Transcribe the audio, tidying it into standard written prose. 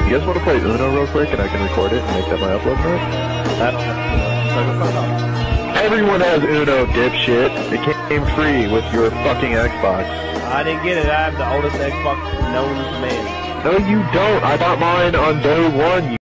You guys want to play Uno real quick and I can record it and make that my upload note? Everyone has Uno, dipshit. It came free with your fucking Xbox. I didn't get it. I have the oldest Xbox known as man. No, you don't. I bought mine on day one, you